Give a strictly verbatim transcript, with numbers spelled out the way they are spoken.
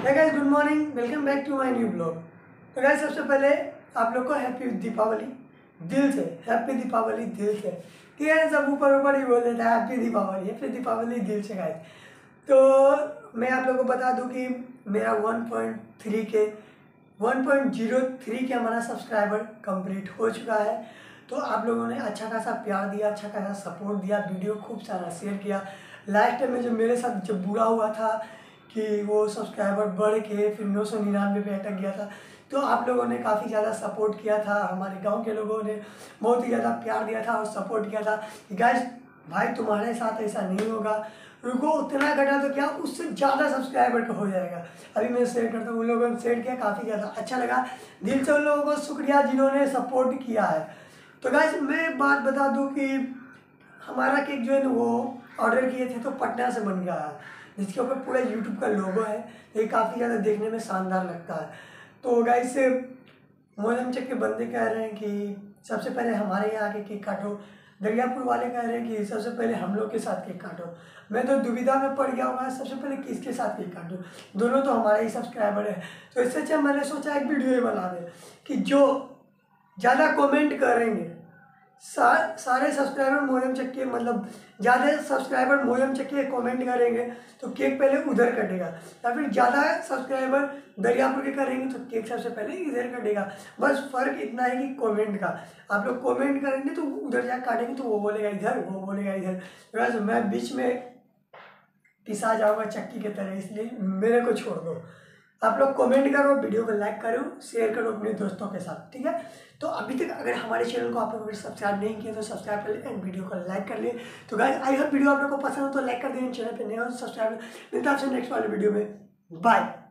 Hey guys, good morning, welcome back to my new blog. तो guys, सबसे पहले आप लोग को हैप्पी दीपावली दिल से। हैप्पी दीपावली दिल से। ठीक है, सब ऊपर ऊपर ही बोल देता है हैप्पी दीपावली, हैप्पी दीपावली दिल से गाइस। तो मैं आप लोगों को बता दूं कि मेरा one point three K one point zero three K हमारा सब्सक्राइबर कंप्लीट हो चुका है। तो आप लोगों ने अच्छा खासा प्यार दिया, अच्छा खासा सपोर्ट दिया, वीडियो खूब सारा शेयर किया। लास्ट टाइम में जो मेरे साथ जब बुरा हुआ था कि वो सब्सक्राइबर बढ़ के फिर नौ सौ निन्यानवे पे अटक गया था, तो आप लोगों ने काफ़ी ज़्यादा सपोर्ट किया था। हमारे गांव के लोगों ने बहुत ही ज़्यादा प्यार दिया था और सपोर्ट किया था कि गाइस भाई तुम्हारे साथ ऐसा नहीं होगा, रुको उतना घटा तो क्या उससे ज़्यादा सब्सक्राइबर का हो जाएगा। अभी मैं शेयर करता हूँ, उन लोगों ने शेयर किया, काफ़ी ज़्यादा अच्छा लगा। दिल से उन लोगों को शुक्रिया जिन्होंने सपोर्ट किया है। तो गाइस मैं बात बता दूँ कि हमारा केक जो है ना वो ऑर्डर किए थे तो पटना से बन गया है, जिसके ऊपर पूरा यूट्यूब का लोगो है। ये काफ़ी ज़्यादा देखने में शानदार लगता है। तो गाइस मोहल्ले चक के बंदे कह रहे हैं कि सबसे पहले हमारे यहाँ के केक काटो, दरियापुर वाले कह रहे हैं कि सबसे पहले हम लोग के साथ केक काटो। मैं तो दुविधा में पड़ गया हूँ, सबसे पहले किसके साथ केक काटूँ, दोनों तो हमारे ही सब्सक्राइबर है। तो इससे अच्छा मैंने सोचा एक वीडियो बना दे कि जो ज़्यादा कमेंट करेंगे, सा, सारे सब्सक्राइबर मोहल्ले चक के मतलब ज़्यादा सब्सक्राइबर मोहल्ले चक के कमेंट करेंगे तो केक पहले उधर कटेगा, या फिर ज़्यादा सब्सक्राइबर दरियापुर के करेंगे तो केक सबसे पहले इधर कटेगा। बस फ़र्क इतना है कि कमेंट का, आप लोग कमेंट करेंगे तो उधर जा काटेंगे तो वो बोलेगा इधर, वो बोलेगा इधर। बस मैं बीच में पिसा जाऊँगा चक्की की तरह, इसलिए मेरे को छोड़ दो। आप लोग कमेंट करो, वीडियो को लाइक करो, शेयर करो अपने दोस्तों के साथ, ठीक है। तो अभी तक अगर हमारे चैनल को आप लोग अगर सब्सक्राइब नहीं किया तो सब्सक्राइब कर ले एंड वीडियो को लाइक कर ले। तो गाइस आई होप वीडियो आप लोग को पसंद हो तो लाइक कर दें, चैनल पे नए हो तो सब्सक्राइब। मिलता है आपसे नेक्स्ट वाले वीडियो में, बाय।